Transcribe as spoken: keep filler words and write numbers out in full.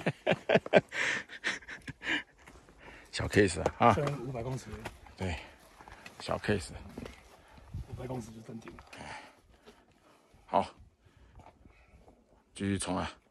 小 case 啊，啊， 虽然五百公尺， 对，小 case， 五百公尺就登顶了。 好，继续冲啊！